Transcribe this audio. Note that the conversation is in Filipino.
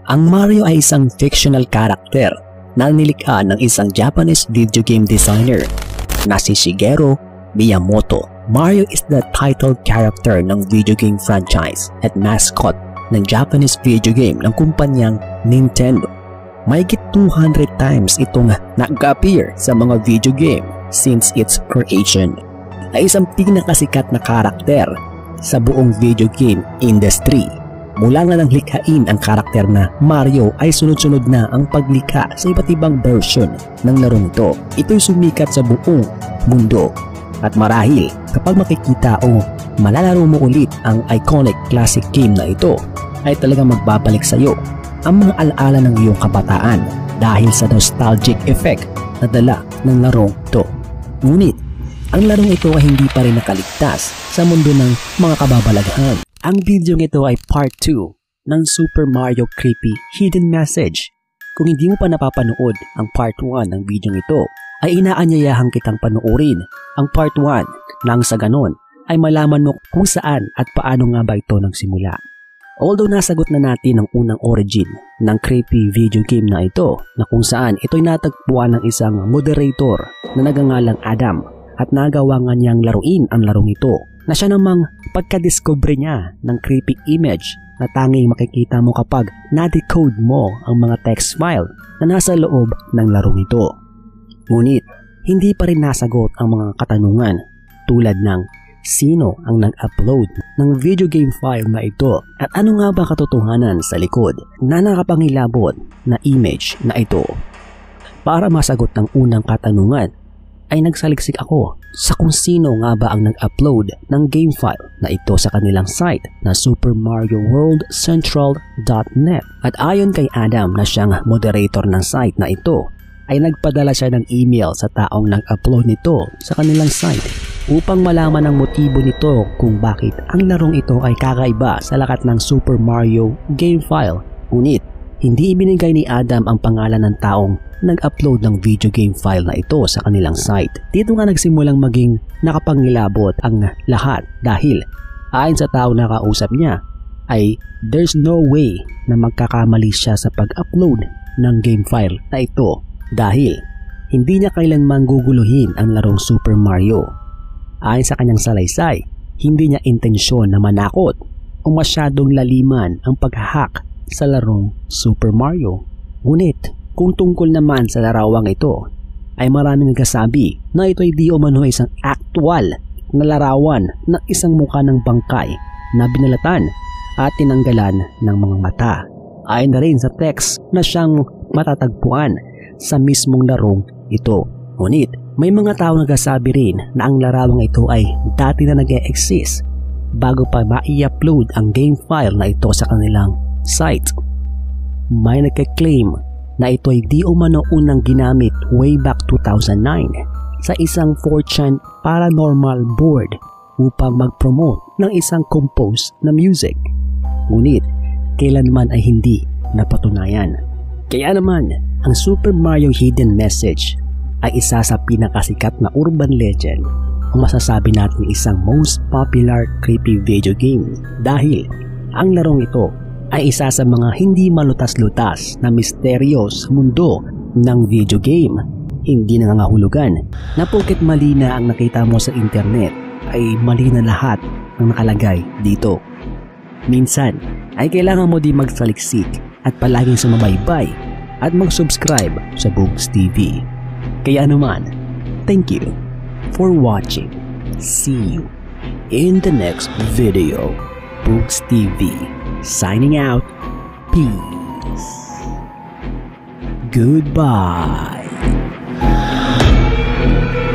Ang Mario ay isang fictional character na nilikha ng isang Japanese video game designer na si Shigeru Miyamoto. Mario is the title character ng video game franchise at mascot ng Japanese video game ng kumpanyang Nintendo. Mahigit 200 times itong nag-appear sa mga video game since its creation. Ay isang pinakasikat na karakter sa buong video game industry. Mula nga nang likhain ang karakter na Mario ay sunod-sunod na ang paglikha sa iba't ibang version ng larong ito. Ito'y sumikat sa buong mundo. At marahil kapag makikita o malalaro mo ulit ang iconic classic game na ito, ay talagang magbabalik sa iyo ang mga alaala ng iyong kabataan dahil sa nostalgic effect na dala ng larong ito. Ngunit, ang larong ito ay hindi pa rin nakaligtas sa mundo ng mga kababalaghan. Ang video ito ay part 2 ng Super Mario Creepy Hidden Message. Kung hindi mo pa napapanood ang part 1 ng video ito, ay inaanyayahan kitang panoorin ang part 1 nang sa ganon ay malaman mo kung saan at paano nga ba ito nagsimula. Although nasagot na natin ang unang origin ng creepy video game na ito na kung saan ito'y natagpuan ng isang moderator na nagangalang Adam at nagawa nga niyang laruin ang larong ito na siya namang pagka-discover niya ng creepy image na tanging makikita mo kapag na-decode mo ang mga text file na nasa loob ng larong ito. Ngunit, hindi pa rin nasagot ang mga katanungan tulad ng sino ang nag-upload ng video game file na ito at ano nga ba katotohanan sa likod na nakapangilabot na image na ito. Para masagot ang unang katanungan, ay nagsaliksik ako sa kung sino nga ba ang nag-upload ng game file na ito sa kanilang site na supermarioworldcentral.net. At ayon kay Adam na siyang moderator ng site na ito, ay nagpadala siya ng email sa taong nag-upload nito sa kanilang site upang malaman ang motibo nito kung bakit ang larong ito ay kakaiba sa lahat ng Super Mario game file. Ngunit, hindi ibinigay ni Adam ang pangalan ng taong nag-upload ng video game file na ito sa kanilang site. Dito nga nagsimulang maging nakapangilabot ang lahat dahil ayon sa tao na kausap niya ay there's no way na magkakamali siya sa pag-upload ng game file na ito dahil hindi niya kailanman guguluhin ang larong Super Mario. Ayon sa kanyang salaysay, hindi niya intensyon na manakot o masyadong laliman ang pag-hack sa larong Super Mario. Ngunit kung tungkol naman sa larawang ito, ay maraming nagsasabi na ito ay di umano isang actual na larawan ng isang mukha ng bangkay na binalatan at tinanggalan ng mga mata. Ayon na rin sa text na siyang matatagpuan sa mismong larong ito. Ngunit may mga tao nagsasabi rin na ang larawang ito ay dati na nag-e-exist bago pa ma-i-upload ang game file na ito sa kanilang site. May nagka-claim na ito ay di umano unang ginamit way back 2009 sa isang 4chan paranormal board upang mag-promote ng isang compose na music. Ngunit, kailanman ay hindi napatunayan. Kaya naman, ang Super Mario Hidden Message ay isa sa pinakasikat na urban legend o masasabi natin isang most popular creepy video game dahil ang larong ito ay isa sa mga hindi malutas-lutas na misteryo sa mundo ng video game. Hindi nangangahulugan na porket mali na ang nakita mo sa internet ay mali na lahat ng nakalagay dito. Minsan ay kailangan mo di magsaliksik at palaging sumabaybay at mag-subscribe sa Boogs TV. Kaya naman, thank you for watching. See you in the next video. Boogs TV signing out. Peace. Goodbye.